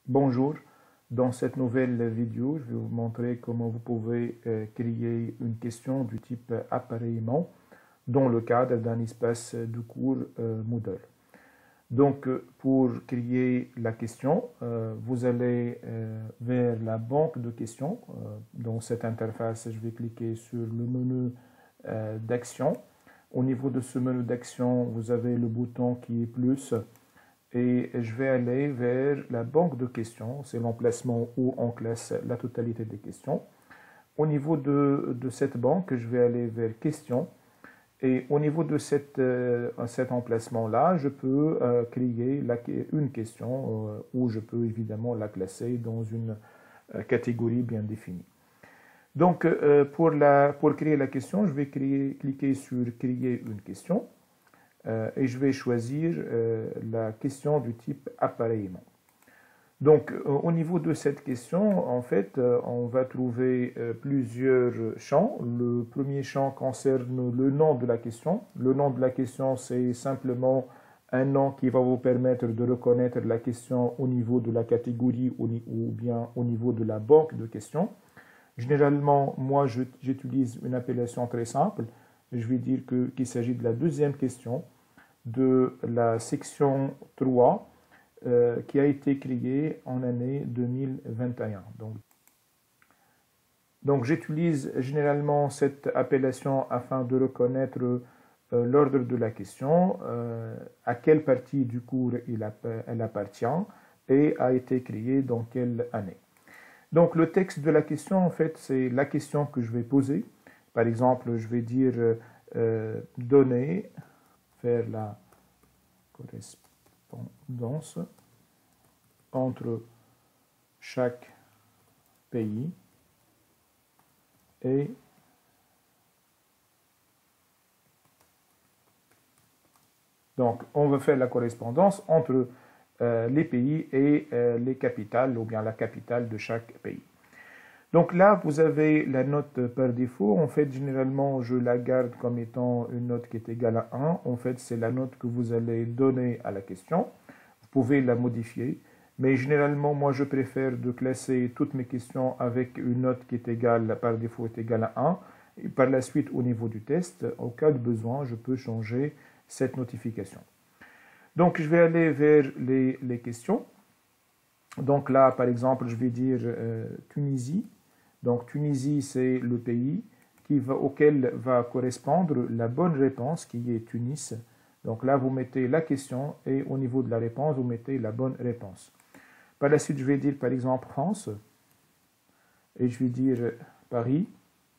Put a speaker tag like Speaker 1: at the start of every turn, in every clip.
Speaker 1: Bonjour, dans cette nouvelle vidéo, je vais vous montrer comment vous pouvez créer une question du type appareillement dans le cadre d'un espace de cours Moodle. Donc, pour créer la question, vous allez vers la banque de questions. Dans cette interface, je vais cliquer sur le menu d'action. Au niveau de ce menu d'action, vous avez le bouton qui est plus et je vais aller vers la banque de questions. C'est l'emplacement où on classe la totalité des questions. Au niveau de cette banque, je vais aller vers questions. Et au niveau de cet emplacement-là, je peux créer une question où je peux évidemment la classer dans une catégorie bien définie. Donc, pour créer la question, je vais cliquer sur « Créer une question » et je vais choisir la question du type appareillement. Donc, au niveau de cette question, en fait, on va trouver plusieurs champs. Le premier champ concerne le nom de la question. Le nom de la question, c'est simplement un nom qui va vous permettre de reconnaître la question au niveau de la catégorie ou bien au niveau de la banque de questions. Généralement, moi, j'utilise une appellation très simple. Je vais dire qu'il s'agit de la deuxième question de la section 3 qui a été créée en année 2021. Donc j'utilise généralement cette appellation afin de reconnaître l'ordre de la question, à quelle partie du cours elle appartient et a été créée dans quelle année. Donc le texte de la question, en fait, c'est la question que je vais poser. Par exemple, je vais dire donner, faire la correspondance entre chaque pays et donc on va faire la correspondance entre les pays et les capitales ou bien la capitale de chaque pays. Donc là, vous avez la note par défaut. En fait, généralement, je la garde comme étant une note qui est égale à 1. En fait, c'est la note que vous allez donner à la question. Vous pouvez la modifier. Mais généralement, moi, je préfère de classer toutes mes questions avec une note qui est égale, par défaut, est égale à 1. Et par la suite, au niveau du test, au cas de besoin, je peux changer cette notification. Donc, je vais aller vers les questions. Donc là, par exemple, je vais dire Tunisie. Donc Tunisie, c'est le pays auquel va correspondre la bonne réponse qui est Tunis. Donc là, vous mettez la question et au niveau de la réponse, vous mettez la bonne réponse. Par la suite, je vais dire par exemple France et je vais dire Paris.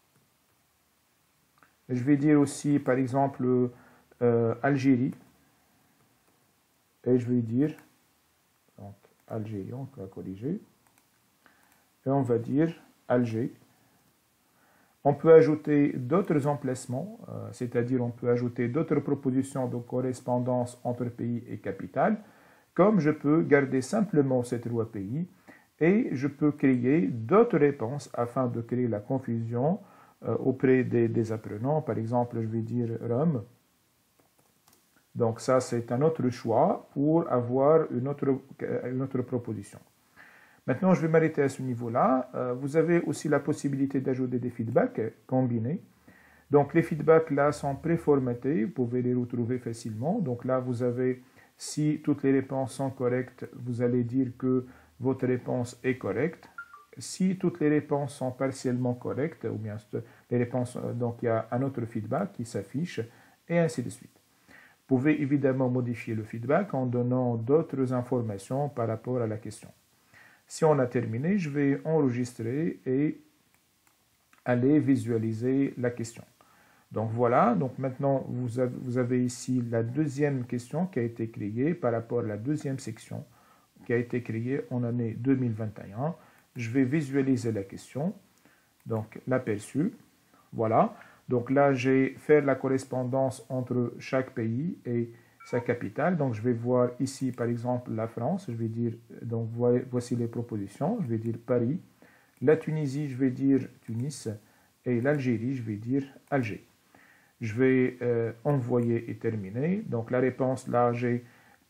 Speaker 1: Je vais dire aussi par exemple Algérie et je vais dire donc Algérie, on va corriger et on va dire Alger. On peut ajouter d'autres emplacements, c'est-à-dire on peut ajouter d'autres propositions de correspondance entre pays et capitale, comme je peux garder simplement ces trois pays et je peux créer d'autres réponses afin de créer la confusion auprès des apprenants. Par exemple, je vais dire Rome. Donc ça, c'est un autre choix pour avoir une autre proposition. Maintenant, je vais m'arrêter à ce niveau-là. Vous avez aussi la possibilité d'ajouter des feedbacks combinés. Donc, les feedbacks là sont préformatés. Vous pouvez les retrouver facilement. Donc là, vous avez, si toutes les réponses sont correctes, vous allez dire que votre réponse est correcte. Si toutes les réponses sont partiellement correctes, ou bien les réponses, donc il y a un autre feedback qui s'affiche, et ainsi de suite. Vous pouvez évidemment modifier le feedback en donnant d'autres informations par rapport à la question. Si on a terminé, je vais enregistrer et aller visualiser la question. Donc voilà, donc maintenant vous avez ici la deuxième question qui a été créée par rapport à la deuxième section qui a été créée en année 2021. Je vais visualiser la question, donc l'aperçu. Voilà, donc là j'ai fait la correspondance entre chaque pays et sa capitale. Donc je vais voir ici par exemple la France, je vais dire, donc voici les propositions, je vais dire Paris. La Tunisie, je vais dire Tunis et l'Algérie, je vais dire Alger. Je vais envoyer et terminer. Donc la réponse là, j'ai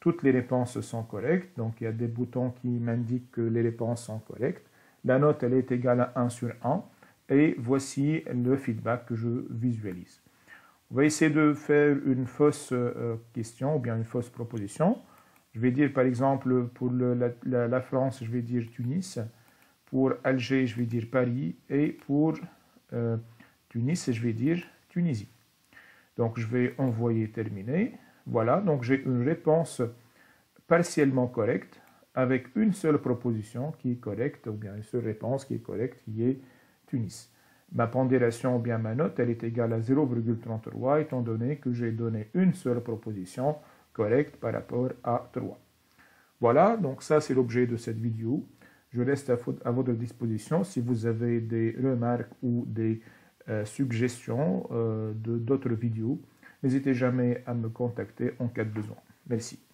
Speaker 1: toutes les réponses sont correctes. Donc, il y a des boutons qui m'indiquent que les réponses sont correctes. La note, elle est égale à 1 sur 1. Et voici le feedback que je visualise. On va essayer de faire une fausse question ou bien une fausse proposition. Je vais dire, par exemple, pour la France, je vais dire Tunis. Pour Alger, je vais dire Paris. Et pour Tunis, je vais dire Tunisie. Donc, je vais envoyer terminer. Voilà, donc j'ai une réponse partiellement correcte avec une seule proposition qui est correcte, ou bien une seule réponse qui est correcte, qui est Tunis. Ma pondération ou bien ma note, elle est égale à 0,33 étant donné que j'ai donné une seule proposition correcte par rapport à 3. Voilà, donc ça c'est l'objet de cette vidéo. Je reste à votre disposition si vous avez des remarques ou des suggestions d'autres vidéos. N'hésitez jamais à me contacter en cas de besoin. Merci.